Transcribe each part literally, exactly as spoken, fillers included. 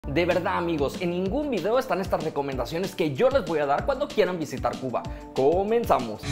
De verdad, amigos, en ningún video están estas recomendaciones que yo les voy a dar cuando quieran visitar Cuba. Comenzamos.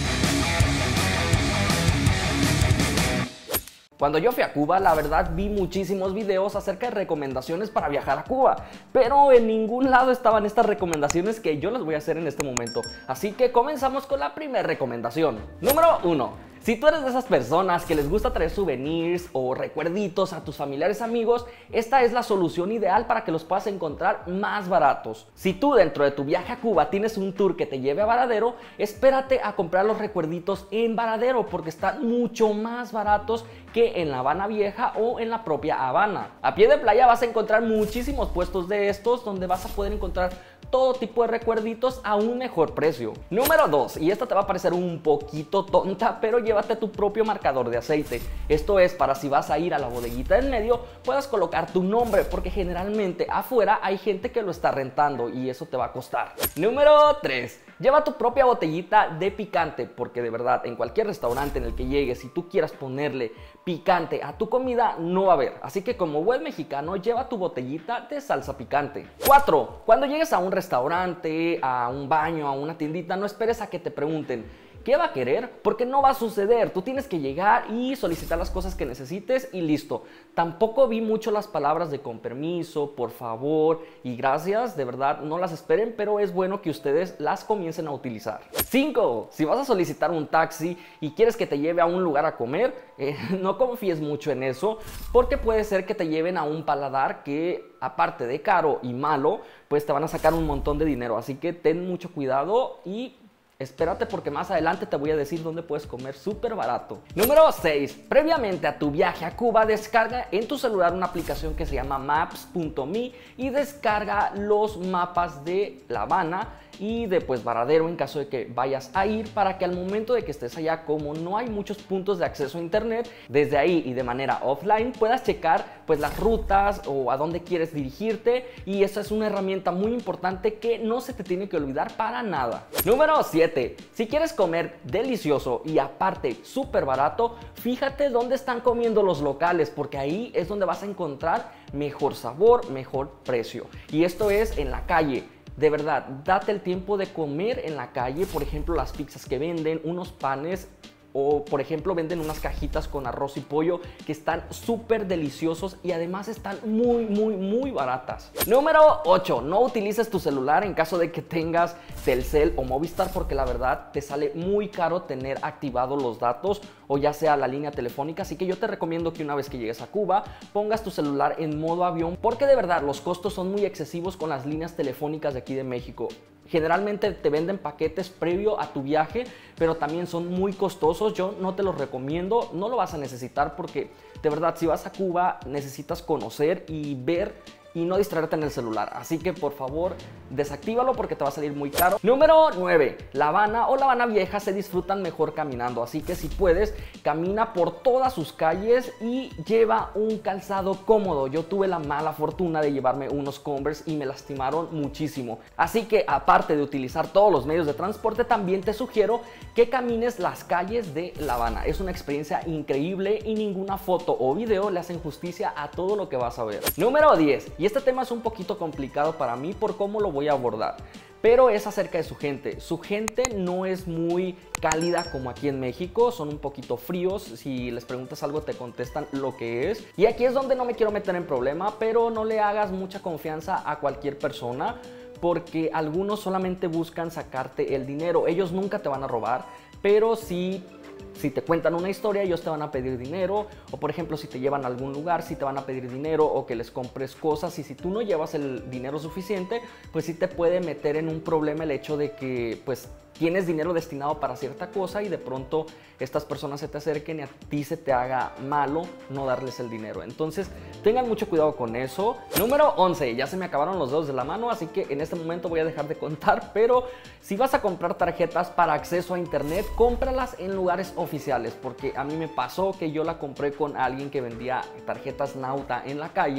Cuando yo fui a Cuba, la verdad vi muchísimos videos acerca de recomendaciones para viajar a Cuba, pero en ningún lado estaban estas recomendaciones que yo les voy a hacer en este momento. Así que comenzamos con la primera recomendación. Número uno. Si tú eres de esas personas que les gusta traer souvenirs o recuerditos a tus familiares amigos, esta es la solución ideal para que los puedas encontrar más baratos. Si tú dentro de tu viaje a Cuba tienes un tour que te lleve a Varadero, espérate a comprar los recuerditos en Varadero porque están mucho más baratos que en La Habana Vieja o en la propia Habana. A pie de playa vas a encontrar muchísimos puestos de estos donde vas a poder encontrar todo tipo de recuerditos a un mejor precio. Número dos, y esta te va a parecer un poquito tonta, pero llévate tu propio marcador de aceite. Esto es para si vas a ir a la bodeguita en medio, puedas colocar tu nombre, porque generalmente afuera hay gente que lo está rentando y eso te va a costar. Número tres. Lleva tu propia botellita de picante, porque de verdad en cualquier restaurante en el que llegues, si tú quieras ponerle picante a tu comida, no va a haber. Así que como buen mexicano, lleva tu botellita de salsa picante. cuatro. Cuando llegues a un restaurante, a un baño, a una tiendita, no esperes a que te pregunten ¿qué va a querer? Porque no va a suceder. Tú tienes que llegar y solicitar las cosas que necesites y listo. Tampoco vi mucho las palabras de con permiso, por favor y gracias. De verdad, no las esperen, pero es bueno que ustedes las comiencen a utilizar. cinco. Si vas a solicitar un taxi y quieres que te lleve a un lugar a comer, eh, no confíes mucho en eso, porque puede ser que te lleven a un paladar que, aparte de caro y malo, pues te van a sacar un montón de dinero. Así que ten mucho cuidado y espérate porque más adelante te voy a decir dónde puedes comer súper barato. Número seis. Previamente a tu viaje a Cuba, descarga en tu celular una aplicación que se llama maps punto me y descarga los mapas de La Habana y de pues Varadero en caso de que vayas a ir, para que al momento de que estés allá, como no hay muchos puntos de acceso a internet, desde ahí y de manera offline puedas checar pues las rutas o a dónde quieres dirigirte, y esa es una herramienta muy importante que no se te tiene que olvidar para nada. Número siete. Si quieres comer delicioso y aparte súper barato, fíjate dónde están comiendo los locales, porque ahí es donde vas a encontrar mejor sabor, mejor precio, y esto es en la calle. De verdad, date el tiempo de comer en la calle, por ejemplo, las pizzas que venden, unos panes, o por ejemplo venden unas cajitas con arroz y pollo que están súper deliciosos y además están muy muy muy baratas. Número ocho. No utilices tu celular en caso de que tengas Telcel o Movistar, porque la verdad te sale muy caro tener activados los datos o ya sea la línea telefónica. Así que yo te recomiendo que una vez que llegues a Cuba pongas tu celular en modo avión, porque de verdad los costos son muy excesivos con las líneas telefónicas de aquí de México. Generalmente te venden paquetes previo a tu viaje, pero también son muy costosos. Yo no te los recomiendo, no lo vas a necesitar, porque de verdad si vas a Cuba necesitas conocer y ver y no distraerte en el celular. Así que por favor desactívalo porque te va a salir muy caro. Número nueve. La Habana o La Habana Vieja se disfrutan mejor caminando, así que si puedes, camina por todas sus calles y lleva un calzado cómodo. Yo tuve la mala fortuna de llevarme unos Converse y me lastimaron muchísimo. Así que aparte de utilizar todos los medios de transporte, también te sugiero que camines las calles de La Habana. Es una experiencia increíble y ninguna foto o video le hacen justicia a todo lo que vas a ver. Número diez. Y este tema es un poquito complicado para mí por cómo lo voy a abordar, pero es acerca de su gente. Su gente no es muy cálida como aquí en México, son un poquito fríos. Si les preguntas algo te contestan lo que es. Y aquí es donde no me quiero meter en problema, pero no le hagas mucha confianza a cualquier persona, porque algunos solamente buscan sacarte el dinero. Ellos nunca te van a robar, pero sí, si te cuentan una historia, ellos te van a pedir dinero, o por ejemplo si te llevan a algún lugar, si te van a pedir dinero o que les compres cosas, y si tú no llevas el dinero suficiente, pues sí te puede meter en un problema el hecho de que pues tienes dinero destinado para cierta cosa y de pronto estas personas se te acerquen y a ti se te haga malo no darles el dinero. Entonces tengan mucho cuidado con eso. Número once. Ya se me acabaron los dedos de la mano, así que en este momento voy a dejar de contar, pero si vas a comprar tarjetas para acceso a internet, cómpralas en lugares oficiales, porque a mí me pasó que yo la compré con alguien que vendía tarjetas Nauta en la calle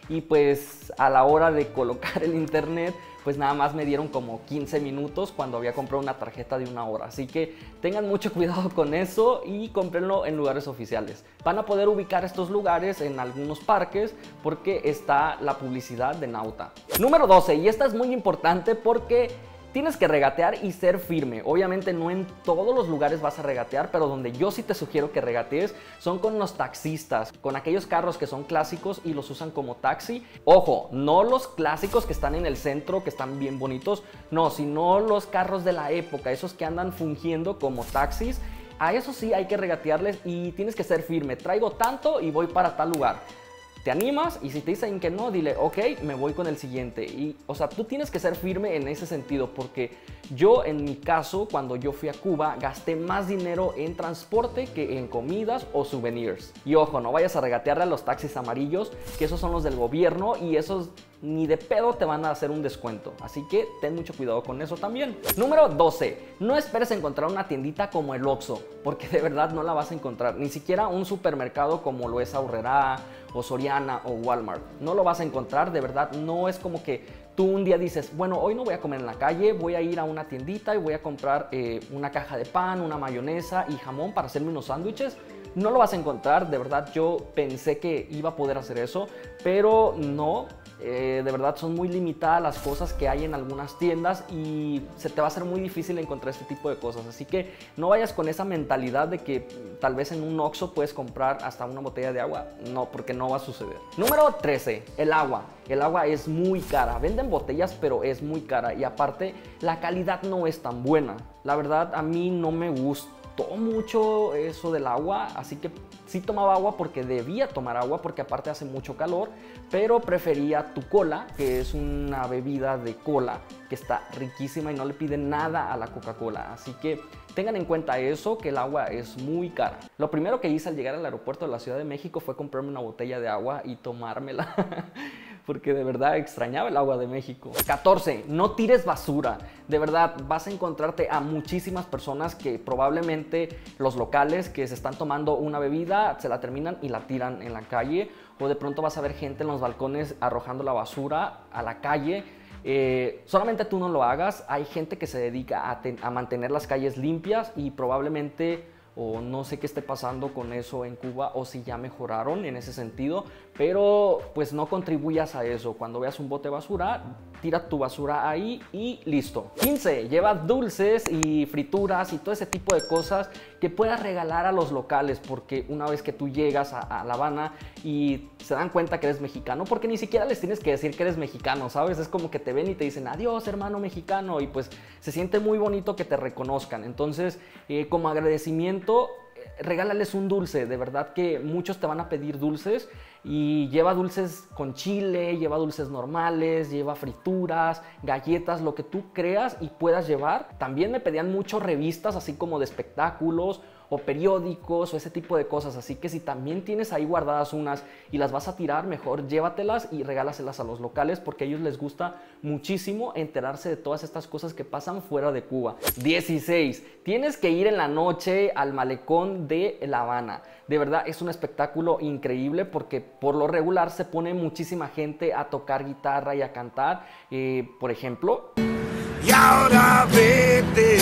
y pues a la hora de colocar el internet pues nada más me dieron como quince minutos cuando había comprado una tarjeta de una hora. Así que tengan mucho cuidado con eso y cómprenlo en lugares oficiales. Van a poder ubicar estos lugares en algunos parques porque está la publicidad de Nauta. Número doce, y esta es muy importante porque tienes que regatear y ser firme. Obviamente no en todos los lugares vas a regatear, pero donde yo sí te sugiero que regatees son con los taxistas, con aquellos carros que son clásicos y los usan como taxi. Ojo, no los clásicos que están en el centro, que están bien bonitos, no, sino los carros de la época, esos que andan fungiendo como taxis. A eso sí hay que regatearles y tienes que ser firme. Traigo tanto y voy para tal lugar. Te animas y si te dicen que no, dile, ok, me voy con el siguiente. Y, o sea, tú tienes que ser firme en ese sentido porque yo, en mi caso, cuando yo fui a Cuba, gasté más dinero en transporte que en comidas o souvenirs. Y ojo, no vayas a regatearle a los taxis amarillos, que esos son los del gobierno y esos ni de pedo te van a hacer un descuento. Así que ten mucho cuidado con eso también. Número doce. No esperes encontrar una tiendita como el Oxxo, porque de verdad no la vas a encontrar. Ni siquiera un supermercado como lo es Aurrerá o Soriana o Walmart. No lo vas a encontrar, de verdad. No es como que tú un día dices, bueno, hoy no voy a comer en la calle, voy a ir a una tiendita y voy a comprar eh, una caja de pan, una mayonesa y jamón para hacerme unos sándwiches. No lo vas a encontrar, de verdad. Yo pensé que iba a poder hacer eso, pero no. Eh, de verdad son muy limitadas las cosas que hay en algunas tiendas y se te va a hacer muy difícil encontrar este tipo de cosas. Así que no vayas con esa mentalidad de que tal vez en un Oxxo puedes comprar hasta una botella de agua. No, porque no va a suceder. Número trece. El agua. El agua es muy cara. Venden botellas, pero es muy cara. Y aparte, la calidad no es tan buena. La verdad, a mí no me gusta mucho eso del agua, así que sí tomaba agua porque debía tomar agua porque aparte hace mucho calor, pero prefería tu cola, que es una bebida de cola que está riquísima y no le pide nada a la Coca-Cola, así que tengan en cuenta eso, que el agua es muy cara. Lo primero que hice al llegar al aeropuerto de la Ciudad de México fue comprarme una botella de agua y tomármela porque de verdad extrañaba el agua de México. catorce. No tires basura. De verdad, vas a encontrarte a muchísimas personas que probablemente los locales que se están tomando una bebida se la terminan y la tiran en la calle, o de pronto vas a ver gente en los balcones arrojando la basura a la calle. Eh, solamente tú no lo hagas. Hay gente que se dedica a, a mantener las calles limpias y probablemente, o no sé qué esté pasando con eso en Cuba o si ya mejoraron en ese sentido, pero pues no contribuyas a eso. Cuando veas un bote de basura, tira tu basura ahí y listo. quince. Lleva dulces y frituras y todo ese tipo de cosas que puedas regalar a los locales, porque una vez que tú llegas a, a La Habana y se dan cuenta que eres mexicano, porque ni siquiera les tienes que decir que eres mexicano, ¿sabes? Es como que te ven y te dicen adiós hermano mexicano, y pues se siente muy bonito que te reconozcan. Entonces eh, como agradecimiento, regálales un dulce. De verdad que muchos te van a pedir dulces, y lleva dulces con chile, lleva dulces normales, lleva frituras, galletas, lo que tú creas y puedas llevar. También me pedían mucho revistas así como de espectáculos o periódicos o ese tipo de cosas, así que si también tienes ahí guardadas unas y las vas a tirar, mejor llévatelas y regálaselas a los locales, porque a ellos les gusta muchísimo enterarse de todas estas cosas que pasan fuera de Cuba. dieciséis. Tienes que ir en la noche al malecón de La Habana. De verdad es un espectáculo increíble porque por lo regular se pone muchísima gente a tocar guitarra y a cantar, eh, por ejemplo. Y ahora vete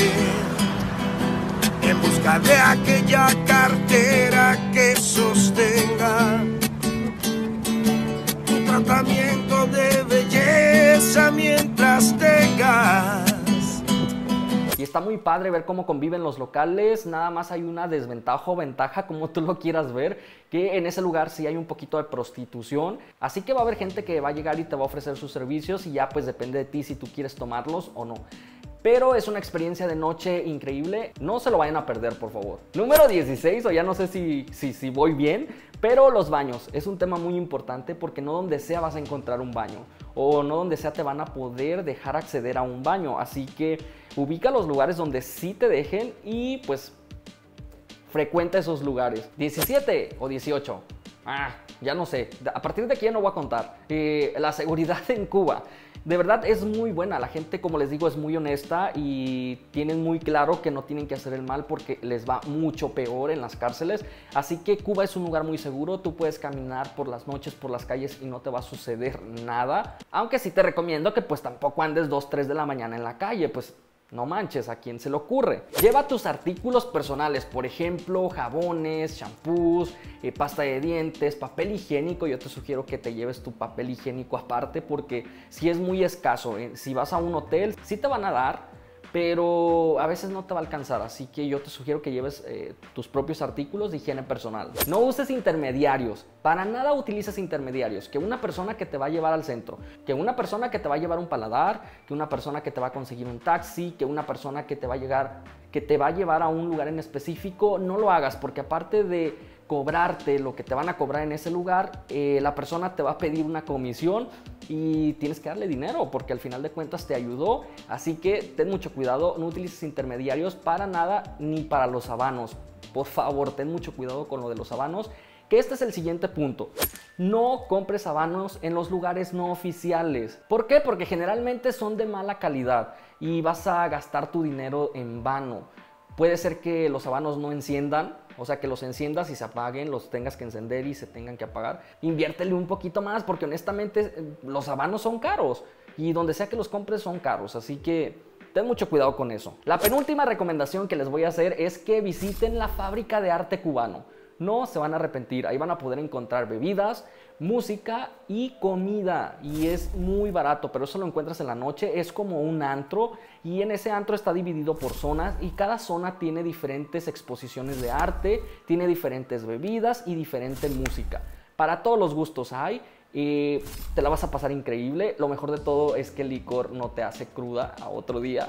en busca de aquella cartera que sostenga tu tratamiento de belleza mientras tengas. Y está muy padre ver cómo conviven los locales. Nada más hay una desventaja o ventaja, como tú lo quieras ver, que en ese lugar sí hay un poquito de prostitución. Así que va a haber gente que va a llegar y te va a ofrecer sus servicios, y ya pues depende de ti si tú quieres tomarlos o no. Pero es una experiencia de noche increíble. No se lo vayan a perder, por favor. Número dieciséis, o ya no sé si, si, si voy bien, pero los baños. Es un tema muy importante porque no donde sea vas a encontrar un baño, o no donde sea te van a poder dejar acceder a un baño. Así que ubica los lugares donde sí te dejen y pues frecuenta esos lugares. diecisiete o dieciocho. Ah, ya no sé. A partir de aquí ya no voy a contar. Eh, la seguridad en Cuba. De verdad es muy buena, la gente, como les digo, es muy honesta y tienen muy claro que no tienen que hacer el mal porque les va mucho peor en las cárceles. Así que Cuba es un lugar muy seguro, tú puedes caminar por las noches por las calles y no te va a suceder nada. Aunque sí te recomiendo que pues tampoco andes dos, tres de la mañana en la calle, pues no manches, ¿a quién se le ocurre? Lleva tus artículos personales, por ejemplo, jabones, champús, eh, pasta de dientes, papel higiénico. Yo te sugiero que te lleves tu papel higiénico aparte porque si es muy escaso, eh, si vas a un hotel, sí te van a dar, pero a veces no te va a alcanzar, así que yo te sugiero que lleves eh, tus propios artículos de higiene personal. No uses intermediarios, para nada utilices intermediarios, que una persona que te va a llevar al centro, que una persona que te va a llevar un paladar, que una persona que te va a conseguir un taxi, que una persona que te va a llegar, que te va a llevar a un lugar en específico, no lo hagas, porque aparte de cobrarte lo que te van a cobrar en ese lugar, eh, la persona te va a pedir una comisión y tienes que darle dinero porque al final de cuentas te ayudó. Así que ten mucho cuidado, no utilices intermediarios para nada ni para los habanos. Por favor, ten mucho cuidado con lo de los habanos, que este es el siguiente punto. No compres habanos en los lugares no oficiales. ¿Por qué? Porque generalmente son de mala calidad y vas a gastar tu dinero en vano. Puede ser que los habanos no enciendan, o sea que los enciendas y se apaguen, los tengas que encender y se tengan que apagar. Inviértele un poquito más porque honestamente los habanos son caros y donde sea que los compres son caros, así que ten mucho cuidado con eso. La penúltima recomendación que les voy a hacer es que visiten la Fábrica de Arte Cubano. No se van a arrepentir, ahí van a poder encontrar bebidas, música y comida y es muy barato, pero eso lo encuentras en la noche. Es como un antro y en ese antro está dividido por zonas y cada zona tiene diferentes exposiciones de arte, tiene diferentes bebidas y diferente música. Para todos los gustos hay. Y te la vas a pasar increíble. Lo mejor de todo es que el licor no te hace cruda a otro día.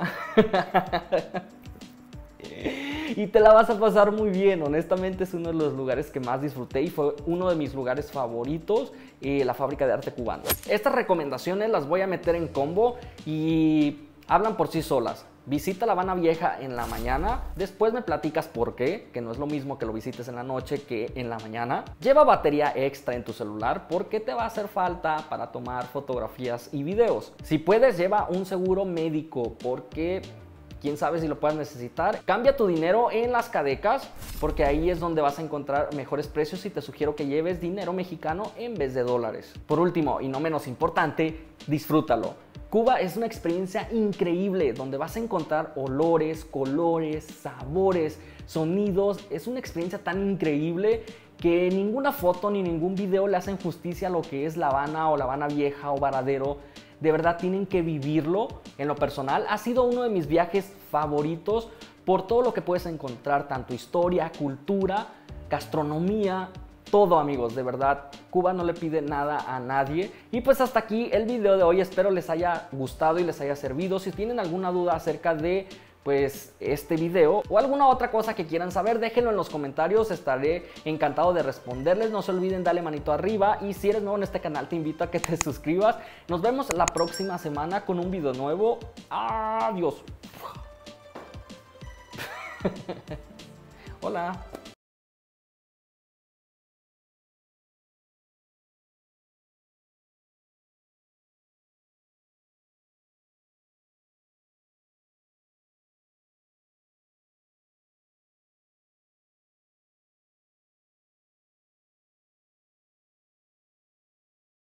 Y te la vas a pasar muy bien. Honestamente es uno de los lugares que más disfruté y fue uno de mis lugares favoritos, eh, la Fábrica de Arte Cubano. Estas recomendaciones las voy a meter en combo y hablan por sí solas. Visita La Habana Vieja en la mañana, después me platicas por qué, que no es lo mismo que lo visites en la noche que en la mañana. Lleva batería extra en tu celular porque te va a hacer falta para tomar fotografías y videos. Si puedes, lleva un seguro médico porque quién sabe si lo puedas necesitar. Cambia tu dinero en las cadecas porque ahí es donde vas a encontrar mejores precios y te sugiero que lleves dinero mexicano en vez de dólares. Por último y no menos importante, disfrútalo. Cuba es una experiencia increíble donde vas a encontrar olores, colores, sabores, sonidos. Es una experiencia tan increíble que ninguna foto ni ningún video le hacen justicia a lo que es La Habana o La Habana Vieja o Varadero. De verdad tienen que vivirlo. En lo personal ha sido uno de mis viajes favoritos por todo lo que puedes encontrar, tanto historia, cultura, gastronomía, todo, amigos. De verdad, Cuba no le pide nada a nadie. Y pues hasta aquí el video de hoy. Espero les haya gustado y les haya servido. Si tienen alguna duda acerca de pues este video o alguna otra cosa que quieran saber, déjenlo en los comentarios, estaré encantado de responderles. No se olviden darle manito arriba y si eres nuevo en este canal te invito a que te suscribas. Nos vemos la próxima semana con un video nuevo. Adiós. Hola.